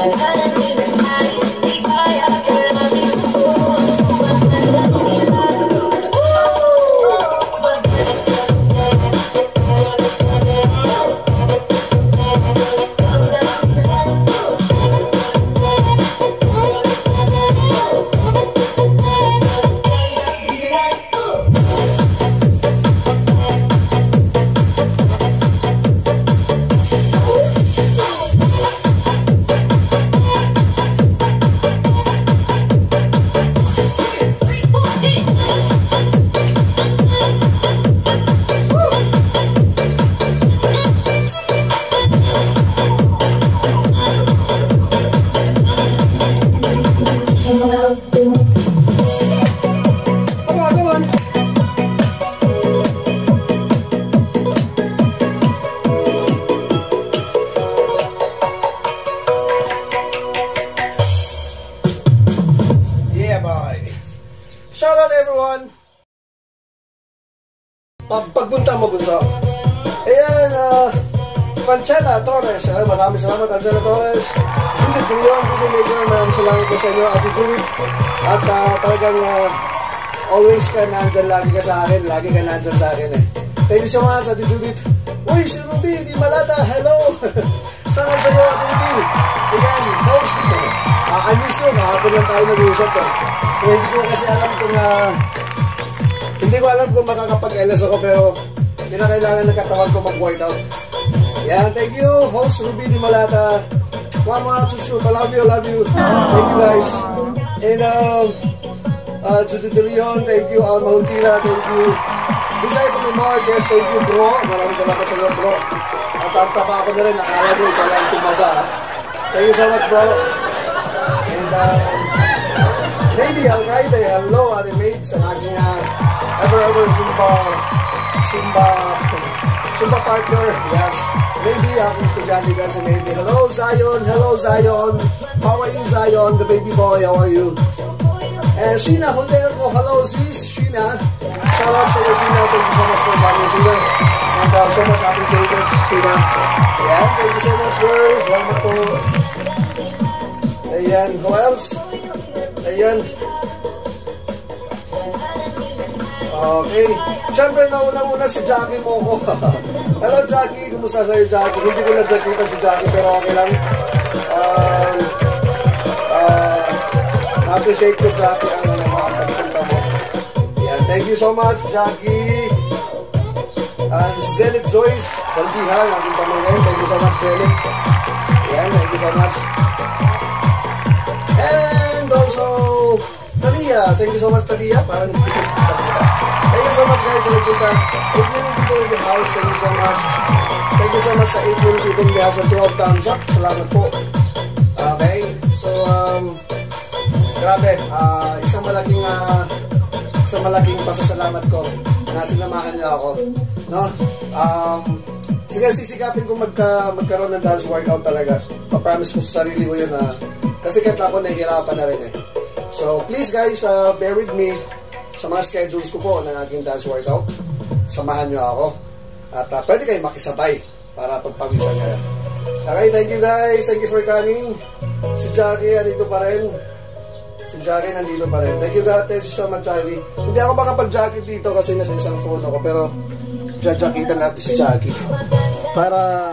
Shoutout everyone! Pagpunta mo bunso. Ayan, Franchella Torres. Maraming salamat, Franchella Torres. Judith Leon, Videomaker. Maraming salamat po sa inyo, Ate Judith. At talagang always ka nandyan, lagi ka sa akin. Lagi ka nandyan sa akin eh. Thank you so much, Ate Judith. Uy, si Ruby, di malata. Hello! Sana sa'yo, Ate Ruby. Ayan, host. I miss you. Kahapon lang tayo nag-uusap eh. Pero hindi ko kasi alam kung hindi ko alam kung makakapag-LS ako, pero kinakailangan ng katawan ko mag-workout. Yan, thank you, host Ruby Di Malata. Mama, Chuchu, I love you, I love you. Thank you guys. And Chuchu De Leon, thank you. Alma Huntila, thank you. Disciple ni Marquez, thank you bro. Maraming salamat sa iyo bro. At tapa ako na rin, nakala mo ikaw lang tumaba. Thank you so much bro. And maybe Al-Qaeda, hello Ate Mate, sa aking ever Zumba partner, yes. Maybe aking estudyante dyan si Maybe. Hello Zion, how are you Zion, the baby boy, how are you? And Sheena Hontero ko, hello sis, Sheena. Shout out sa iyo Sheena, thank you so much for coming Sheena. And so much appreciated Sheena. Yeah, thank you so much girl, salamat po. Ayan, who else? Ayan. Okay. Siyempre, nauna-una si Jackie mo ko. Hello, Jackie. Kumusta sa'yo, Jackie? Hindi ko na-Jackie si Jackie, pero okay lang. Na-appreciate ko, Jackie, ang mga pagpunta mo. Yan. Thank you so much, Jackie. Zenith Joyce. Saldihan, aking pamangay. Thank you so much, Zenith. Yan. Thank you so much. And also, Talia. Thank you so much, Talia. Parang thank you so much guys sa nagpunta. 8 million people in the house. Thank you so much. Thank you so much sa 8 million people in the house. 12 thumbs up. Salamat po. Okay. So, grabe. Isang malaking pasasalamat ko na sinamahan niyo ako. No? Sige, sisikapin ko magkaroon ng dance workout talaga. Papromise ko sa sarili ko yun kasi kahit ako nahihirapan na rin eh. So, please guys, bear with me sa mga schedules ko po ng aking dance workout. Samahan nyo ako. At pwede kayo makisabay para pagpawisan kayo. Okay, thank you guys. Thank you for coming. Si Jackie, nandito pa rin. Thank you guys. Thank you so much, Jackie. Hindi ako makapag-Jackie dito kasi nasa isang phone ako. Pero, jackitan natin si Jackie. Para...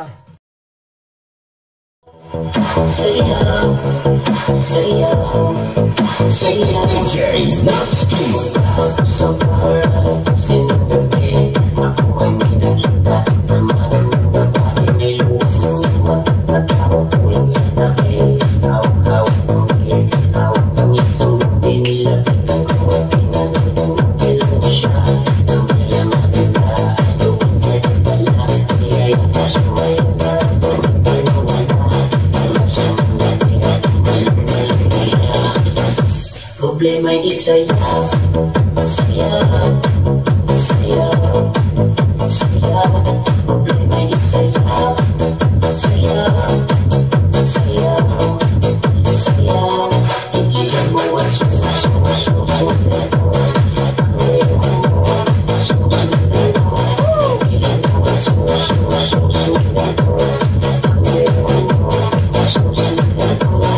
DJ Natsuki. So far as to see the way, ako ay pinakita na magandang babae ngayon. Matapos ulit sa tabi, hawak-hawak ng air, hawak ng isang buti nila, ako ay pinagandang bilang siya, na may maganda, doon ay pala, kaya ito siya may problema ay sayaw, sayaw, sayaw, sayaw. Problema ay sayaw, sayaw, sayaw, sayaw. Igilan mo ang susunod.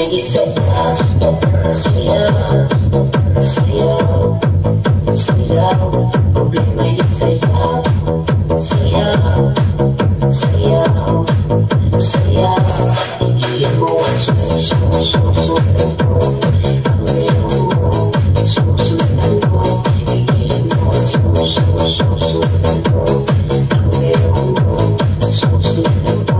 lagi sayaw, sayaw, sayaw, sayaw. Problema lagi sayaw, sayaw, sayaw, sayaw. Igihan mo ang susundan ko. Ang iyong mo, susundan ko. Igihan mo ang susundan ko. Ang iyong mo, susundan ko.